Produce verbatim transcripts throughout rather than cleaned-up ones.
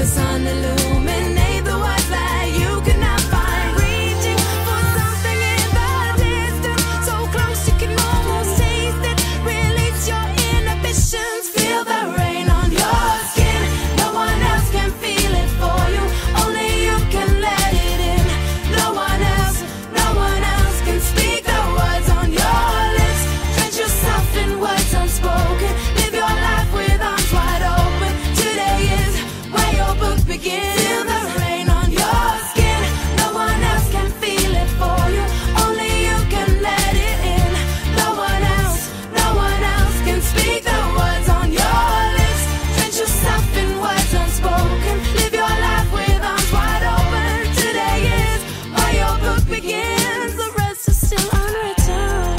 the sun illuminate the words that you cannot find. Reaching for something in the distance, so close you can almost taste it. Release your inhibitions, feel the rain on your skin. No one else can feel it for you, only you can let it in. No one else, no one else can speak the words on your lips. Drench yourself in words unspoken, live your life with arms wide open. Today is where your book begins. Feel the rain on your skin, no one else can feel it for you, only you can let it in. No one else, no one else can speak the words on your lips. Drench yourself in words unspoken, live your life with arms wide open. Today is where your book begins, the rest is still unwritten.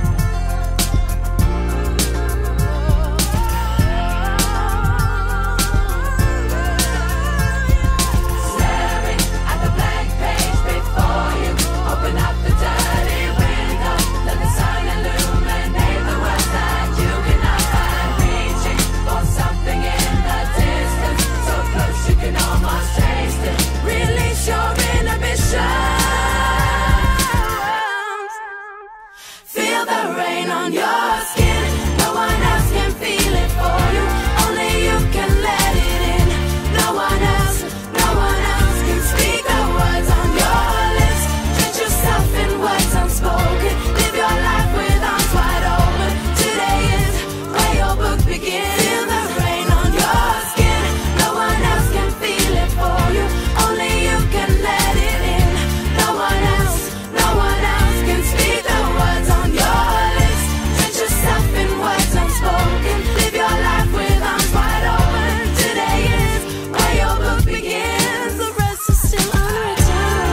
Staring at the blank page before you, open up the dirty window, let the sun illuminate the words that you cannot find. Reaching for something in the distance, so close you can almost taste it. Release your inhibitions, feel the rain on your skin. No one else can feel it for you, only you can let it in. No one else, no one else can speak the words on your lips. Drench yourself in words unspoken, live your life with arms wide open. Today is where your book begins. Feel the rain on your skin, no one else can feel it for you, only you can let it in. No one else, no one else can speak the words on your lips. Drench yourself in words unspoken, live your life with arms wide open. Today is where your book begins, the rest is still unwritten.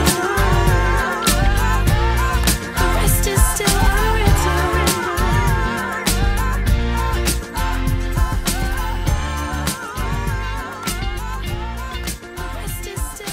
The rest is still unwritten. The rest is still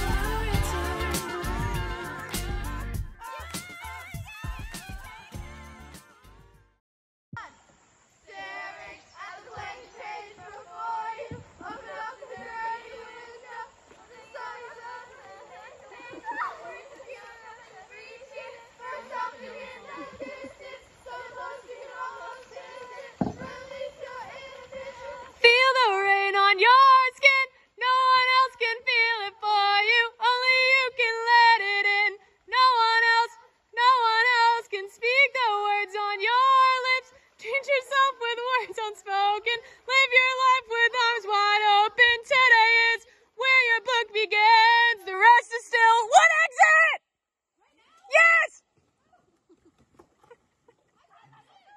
Staring at the blank page before you, open up the dirty window, the sun is illuminating the words that you cannot. Reaching for something in the distance, so close you can almost taste it. Release your inhibitions. Feel the rain on your skin, no one else can feel it for you, only you can let it in. No one else, no one else can speak the words on your lips. Drench yourself with words unspoken, live your